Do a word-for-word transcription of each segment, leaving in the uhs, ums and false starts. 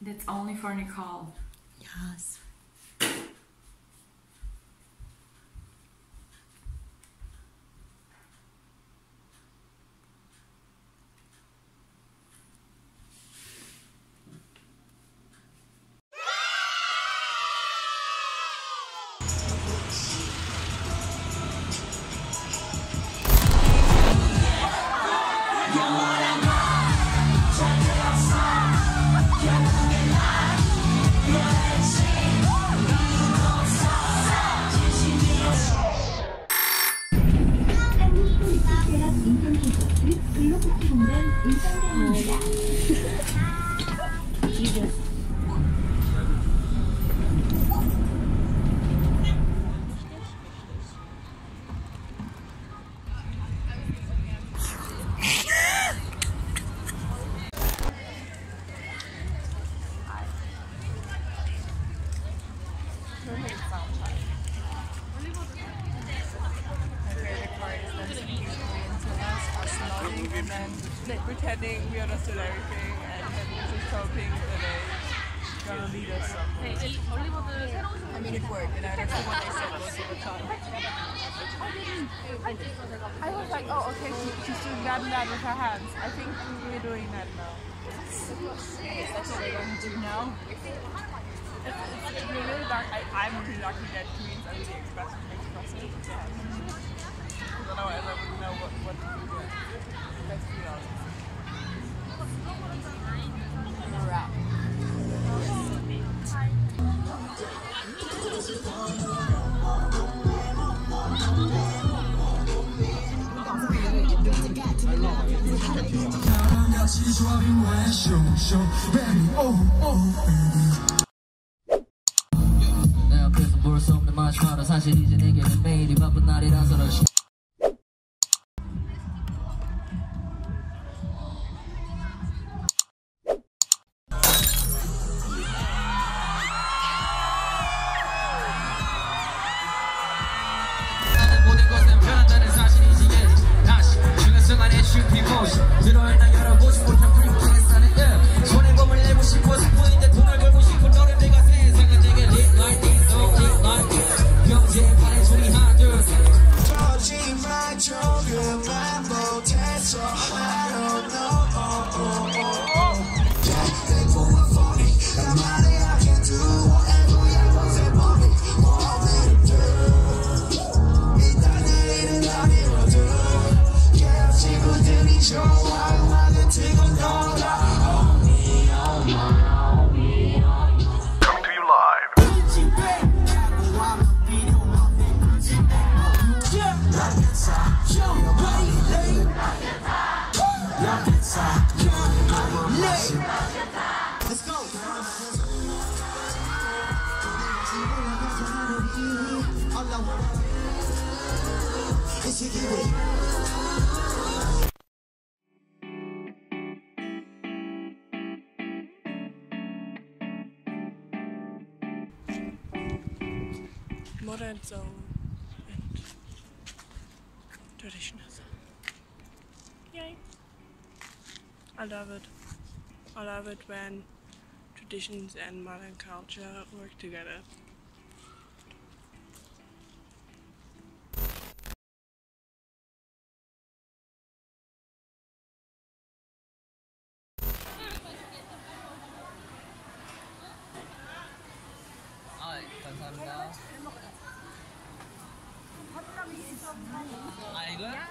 That's only for Nicole. Yes. Pretending we understood everything and then just hoping that they're gonna lead us somewhere. I mean, it worked, and I understood what they said most of the time. I was like, oh, okay, she, she's doing that and that with her hands. I think we're doing that now. That's what we're going to do now. It's, it's, we're really lucky. I, I'm really lucky that Koreans are really expressive and expressive. Because otherwise I wouldn't know what, what to do there. Let's be honest. Wrap. 내 앞에서 볼 수 없는 마시마로 사실 이제 내게는 매일이 바쁜 날이라서 들어있나 열어보지 못한 프리케이스는 손에 몸을 내고 싶어 스푼인데 돈을 벌고 싶어 너를 내가 세상은 내게 lit like this, so lit like this 경제에 반해 소리 하나 둘셋 거짓말 조금만 못해서 I don't know Yeah, they pull my phony I'm money I can do whatever I want to for me What will do 일단 내일은 아니거든 Yeah, 친구들이 좋아 Modern soul and traditional soul. Yay! I love it. I love it when traditions and modern culture work together. 아, 감사합니다. 아, 이거야?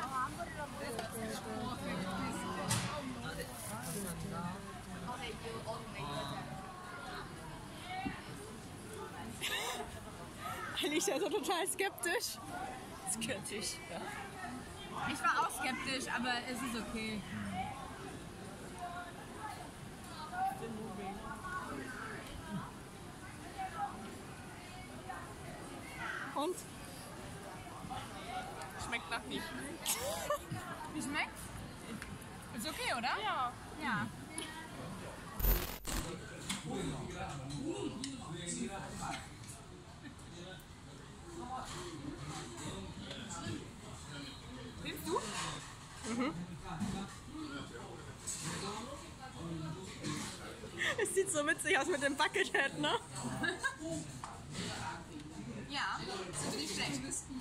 Alicia ist so total skeptisch. Skeptisch, ja. Ich war auch skeptisch, aber es ist okay. Und? Schmeckt nach nicht. Wie schmeckt's? Ist okay, oder? Ja. Ja. Willst du? Mhm. Es sieht sieht so witzig aus mit dem Buckethead, ne? Ja, das ist nicht schlecht.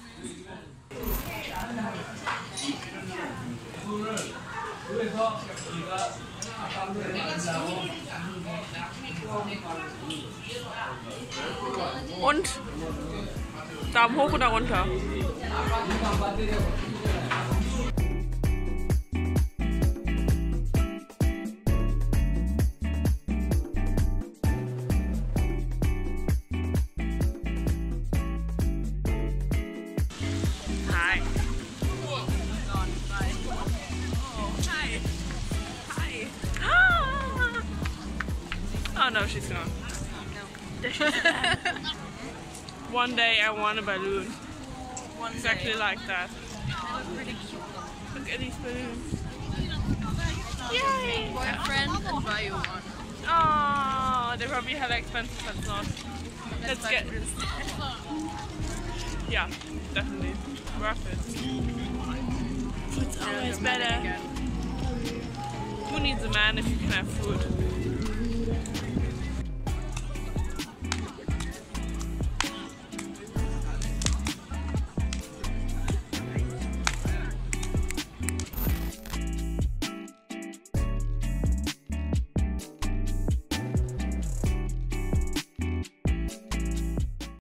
Und Daumen hoch oder runter? Hi. Hi. Hi. Oh no, she's gone. There she is. One day I want a balloon. One Exactly day. like that. That was pretty cute. Look at these balloons. Yay! Boyfriend and buy you one. Oh, they probably have expensive, but not. Let's Let's get. buy this. Yeah, definitely. Worth it. Food's always better. Who needs a man if you can have food?